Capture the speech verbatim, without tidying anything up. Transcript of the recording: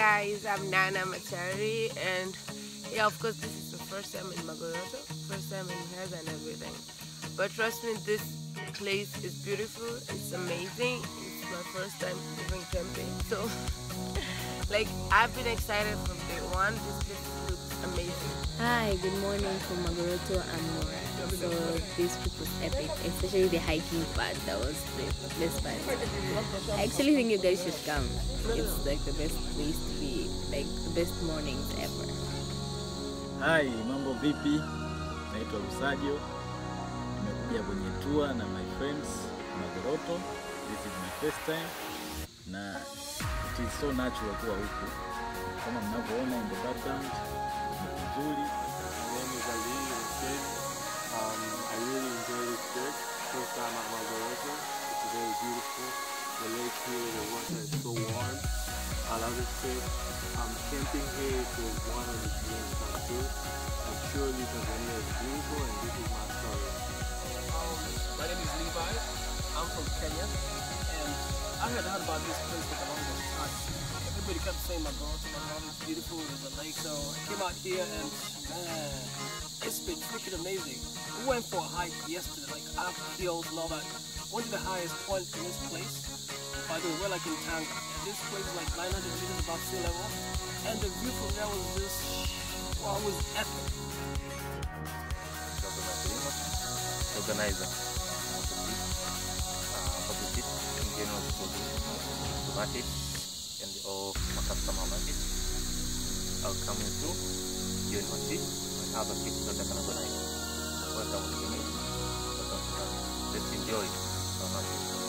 guys, I'm Nana Machari, and yeah, of course, this is the first time in Magoroto, first time in Haza and everything. But trust me, this place is beautiful, it's amazing. It's my first time even camping, so like I've been excited from day one. This place looks amazing. Hi, good morning from Magoroto and Nora. So this trip was epic, especially the hiking part. That was the best part. I actually think you guys should come. It's like the best place to be, like the best mornings ever. Hi, mambo vipi? Naitwa Lusajo. Nimekuja kwenye tour na my friends Magoroto. This is my first time. Na it is so natural kuwa huku. Kama mnavyoona in the background, ni nzuri. Um, I really enjoy this trip. First time at Magoroto. It's very beautiful. The lake here, the water is so warm. I love this trip. Um, camping here is one of the dreams come true. I'm surely Tanzania is beautiful, and this is my story. Um, my name is Levi. I'm from Kenya, and I had heard about this place for the longest time. Everybody kept saying Magoroto, Magoroto is beautiful, there's a lake, so I came out here and man, it's been freaking amazing. We went for a hike yesterday, like up hills and all that. Went to the highest point in this place. By the way, we're like in Tanga. And this place is like nine hundred meters above sea level. And the view from there was just, wow, it was epic. Organizer publicist and general to market and all customer market are coming through during my trip and other people that I can organize. Welcome to me. Let's enjoy our market.